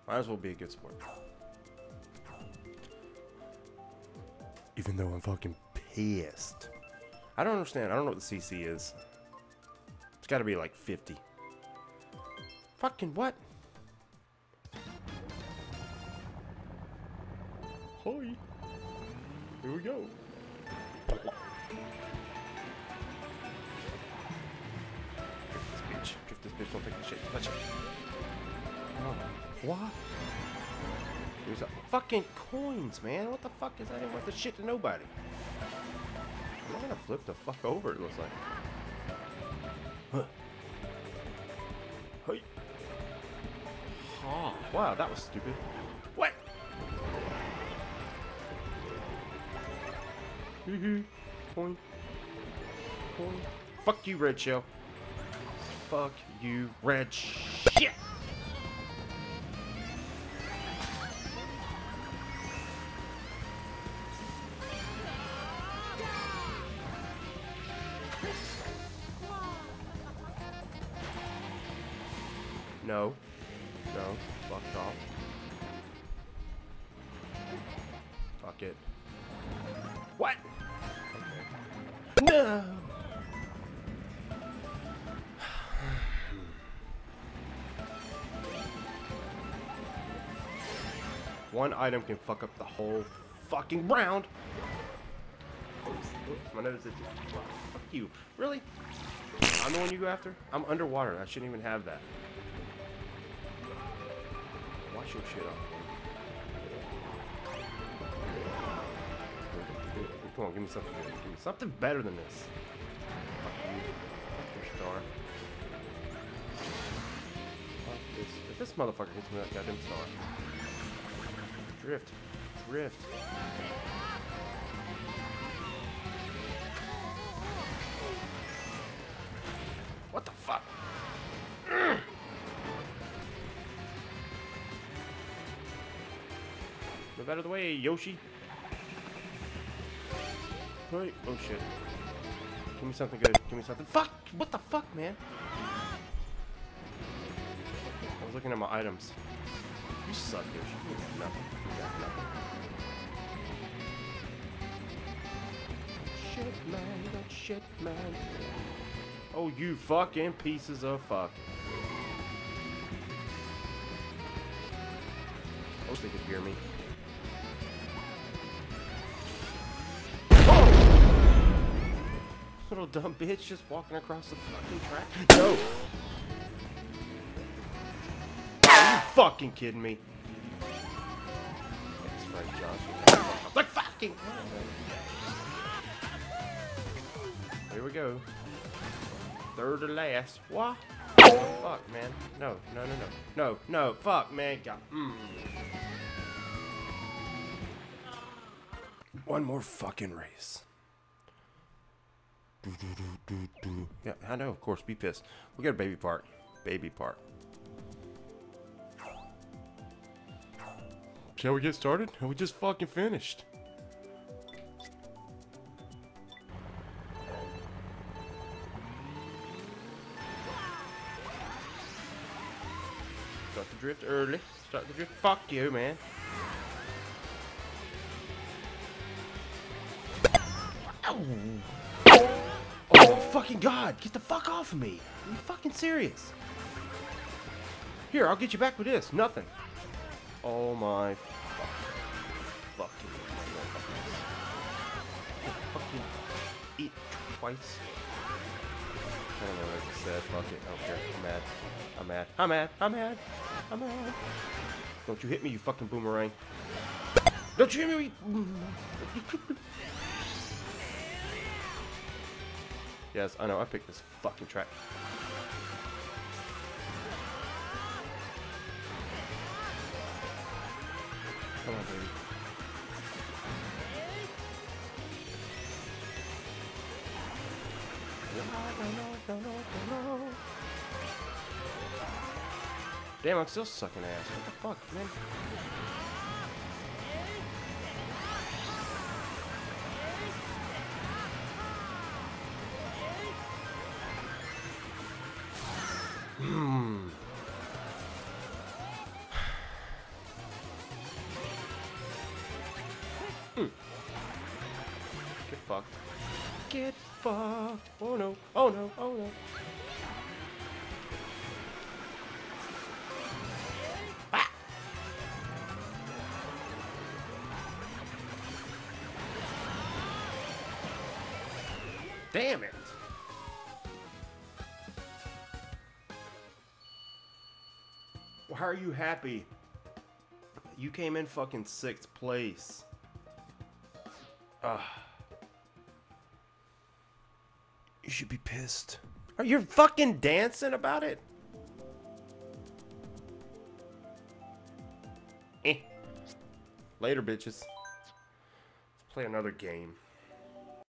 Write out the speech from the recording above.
Might as well be a good sport. Even though I'm fucking pissed. I don't understand. I don't know what the CC is. It's gotta be like 50. Fucking what? Hi. Here we go. Drift this bitch. Don't take the shit. Touch it. Oh, what? There's a fucking coins, man. What the fuck is that? Ain't worth the shit to nobody. I'm gonna flip the fuck over, it looks like. Huh. Hey. Oh, wow, that was stupid. What? Coin. Coin. Fuck you, Red Shell. Fuck you, Red Shit. No. No. Fuck off. Fuck it. What? Okay. No! One item can fuck up the whole fucking round. Oops, oops, my nose is just... Fuck you. Really? I'm the one you go after? I'm underwater. I shouldn't even have that. Watch your shit up. Come on, give me something good. Give me something better than this. Fuck you. Fuck your star. Fuck this. If this motherfucker hits me with that goddamn star. Drift. Drift. What the fuck? Move out of the way, Yoshi. Wait. Oh shit. Give me something good. Give me something. Fuck! What the fuck, man? I was looking at my items. You suck, Yoshi. You got nothing. You got nothing. Shit, man. That shit, man. Oh, you fucking pieces of fuck. I wish they could hear me. Little dumb bitch just walking across the fucking track. No! Are you fucking kidding me? That's right, Josh. Like fucking! Here we go. Third to last. What? Fuck, man. No, no, no, no. No, no. Fuck, man. God. One more fucking race. Yeah, I know, of course, be pissed. We got a baby park. Baby park. Shall we get started? We just fucking finished. Start the drift early. Start the drift. Fuck you, man. Ow. Oh, fucking God. Get the fuck off of me. Are you fucking serious? Here, I'll get you back with this. Nothing. Oh my fucking fucking eat twice. I don't know what I just said. Fuck it. I don't care. I'm mad. I'm mad. I'm mad. I'm mad. I'm mad. Don't you hit me, you fucking boomerang. Don't you hit me. Yes, I know. I picked this fucking track. Come on, baby. No. Damn, I'm still sucking ass. What the fuck, man? Get fucked. Get fucked. Oh no. Oh no. Oh no. Ah! Damn it. Why are you happy? You came in fucking 6th place. You should be pissed. Are you fucking dancing about it? Later, bitches. Let's play another game.